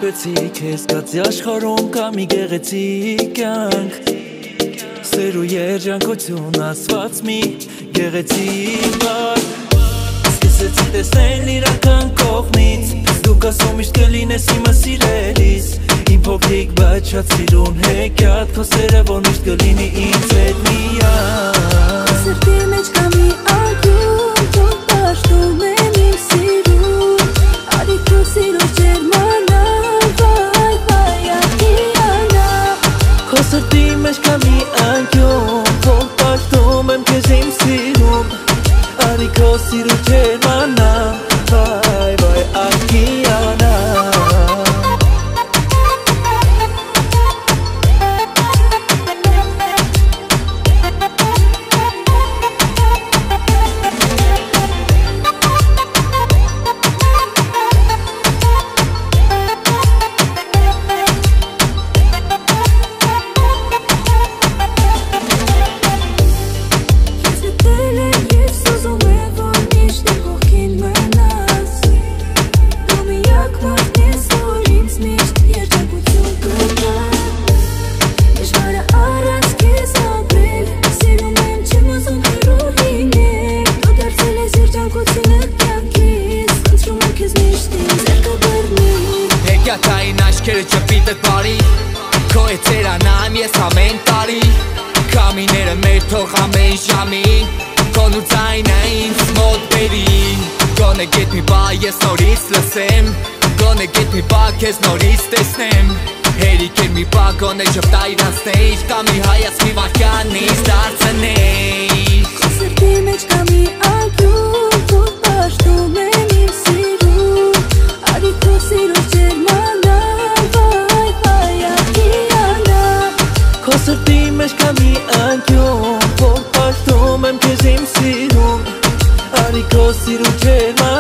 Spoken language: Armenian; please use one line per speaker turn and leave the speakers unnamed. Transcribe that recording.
Որպեսի քեզ կացի աշխարհում կա մի գեղեցիկ կյանք Սեր ու երջանկություն ասված մի գեղեցիկ բառ Սկսեցի տեսնել իրական կողմից Դուք ասում միշտ կլինես իմը սիրելիս Իմ փոքրիկ բայց շատ սիրուն հեքիաթ Քո սերը որ միշտ կլինի ինձ հետ միայն
Սրտի մեջ կա մի անկյուն Թող պաշտում եմ իմ սիրուն Արի քո սիրուն ջերմանա Վայ, վայ, ակիանա
Քո սրտի մեջ կա մի անկյուն Թող պաշտում եմ քեզ իմ սիրուն Արի քո սիրուն ջերմանա Վայ, վայ, ակիանա
Քեզ նորից տեսնեմ Հերիք էր մի բա գոնե ժպտա իրանցնեիր Կամ մի հայացքի վարքյանից դարձնեիր
Քո սրտի մեջ կա մի անկյուն Թող պաշտում եմ իմ սիրուն Արի քո սիրուն ջերմանա Վայ, վայ, ակիանա
Քո սրտի մեջ կա մի անկյուն Թող պաշտում եմ քեզ իմ սիրուն Արի քո սիրուն ջերմանա